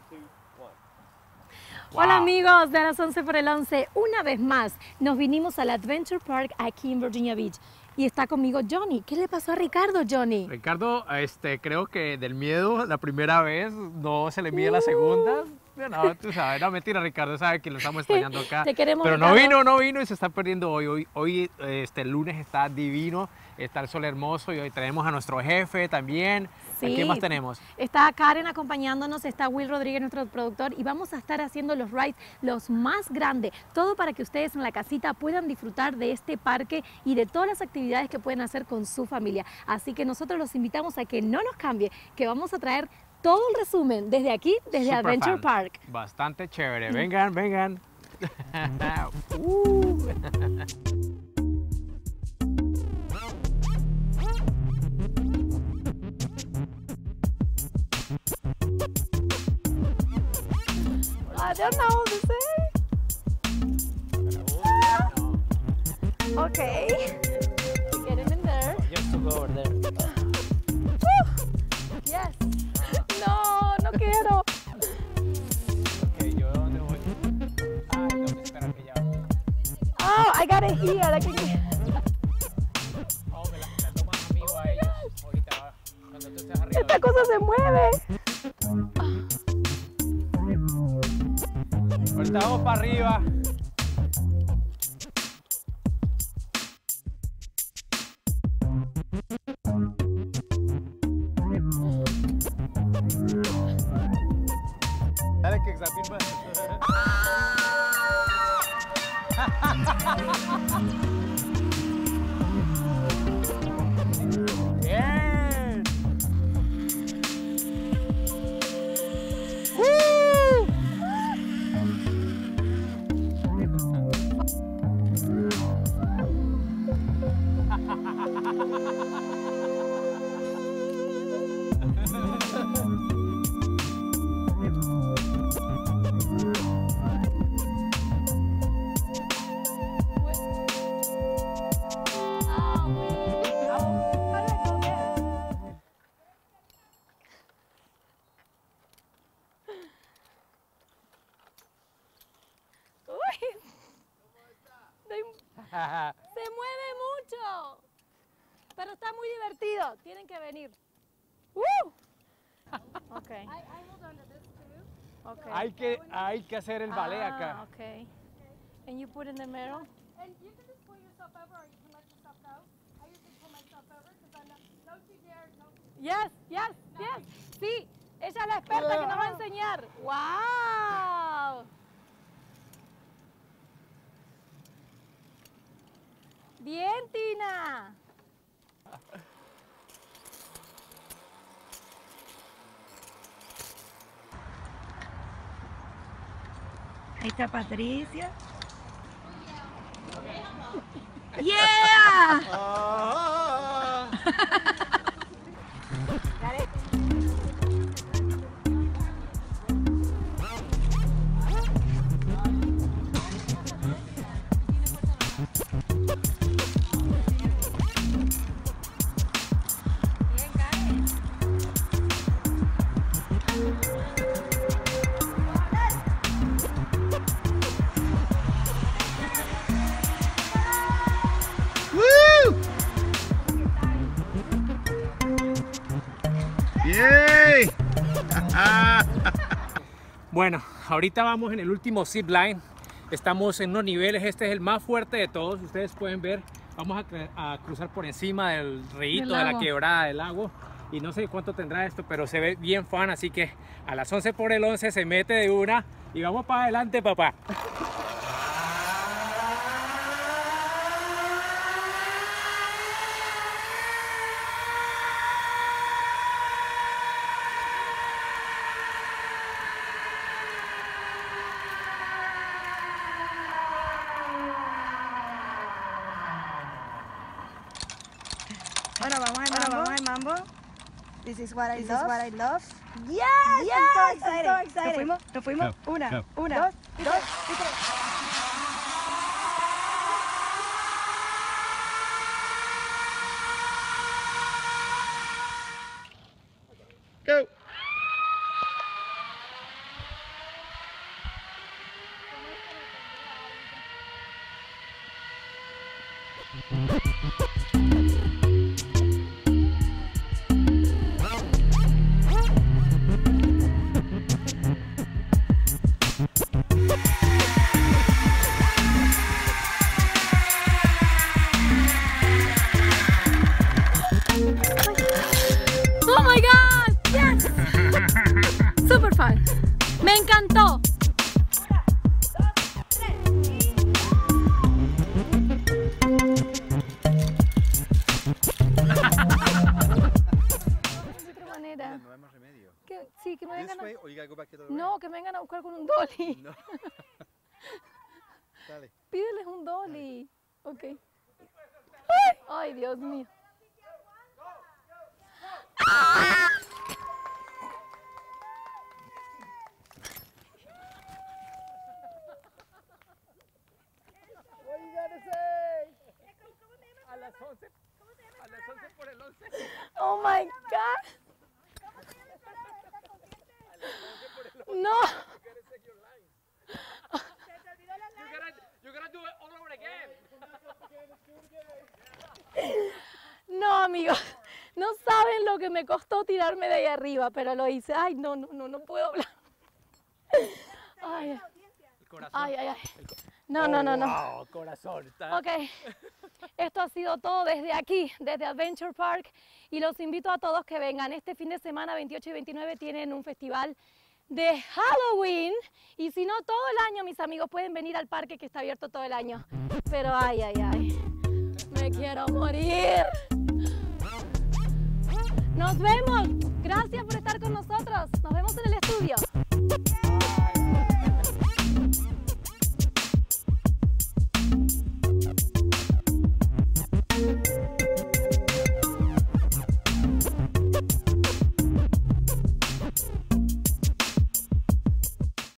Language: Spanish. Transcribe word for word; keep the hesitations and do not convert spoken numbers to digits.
Wow. Hola amigos de las once por el once, una vez más nos vinimos al Adventure Park aquí en Virginia Beach y está conmigo Johnny. ¿Qué le pasó a Ricardo, Johnny? Ricardo, este, creo que del miedo la primera vez no se le mide uh. la segunda. No, tú sabes, no, mentira, Ricardo sabe que lo estamos extrañando acá. Te queremos, pero Ricardo. no vino, no vino y se está perdiendo hoy. Hoy, hoy este, el lunes está divino, está el sol hermoso y hoy tenemos a nuestro jefe también. Sí. ¿A quién más tenemos? Está Karen acompañándonos, está Will Rodríguez, nuestro productor, y vamos a estar haciendo los rides los más grandes, todo para que ustedes en la casita puedan disfrutar de este parque y de todas las actividades que pueden hacer con su familia. Así que nosotros los invitamos a que no nos cambie, que vamos a traer todo el resumen desde aquí, desde Super Adventure fan. Park. Bastante chévere. Vengan, vengan. uh. I don't know what to say. Okay. Get him in there. Just to go over there. Yes. No, no quiero. Okay, ¿yo dónde voy? Ay, tengo que esperar que ya. Oh, I got it here. I can... Oh, me la, la tomas amigo a ellos. Ahorita va. Cuando tú estés arriba. Esta cosa se mueve. Ahorita vamos para arriba. Dale que examina. Bien. ¡Woo! Se mueve mucho, pero está muy divertido. Tienen que venir. ¡Uh! Okay. Okay. Hay que, hay que hacer el ballet ah, acá. Okay. And you put in the middle. And you can just pull yourself over, or you can let yourself go. I usually pull myself over because I'm not. Don't you dare, don't. Yes, yes, yes. Sí, ella es la experta que nos va a enseñar. Wow. Bien, Tina. Ahí está Patricia. Yeah. ¡Yay! Bueno, ahorita vamos en el último zip line. Estamos en unos niveles, este es el más fuerte de todos. Ustedes pueden ver, vamos a, a cruzar por encima del río, de la quebrada del lago. Y no sé cuánto tendrá esto, pero se ve bien fun. Así que a las once por el once se mete de una y vamos para adelante, papá. Bueno, vamos al mambo. Vamos al mambo. This is what I This love. is what I love. Yes, Yes, I'm so I'm excited. so excited. Nos fuimos, nos fuimos. Go, Una, go. una, Dos, y dos, tres. y tres. Go. Oh my God, yes. Super fun. Me encantó. No hay más remedio. Que, sí, que me This vengan a... way or you gotta go back the other way? No, que me vengan a buscar con un dolly. No. Dale. Pídeles un dolly. Ok. Ay, Dios mío. ¡Ah! What you gotta say? A las once. A las once por el once. Oh my God. No. You gotta do it all over again. No, amigos. No saben lo que me costó tirarme de ahí arriba, pero lo hice. Ay, no, no, no, no puedo hablar. Ay, El corazón. ay, ay, ay. No, no, no, no. Wow, corazón. Está... Ok, esto ha sido todo desde aquí, desde Adventure Park, y los invito a todos que vengan. Este fin de semana, veintiocho y veintinueve, tienen un festival de Halloween, y si no, todo el año, mis amigos, pueden venir al parque que está abierto todo el año. Pero ay, ay, ay, me quiero morir. Nos vemos, gracias por estar con nosotros, nos vemos en el estudio.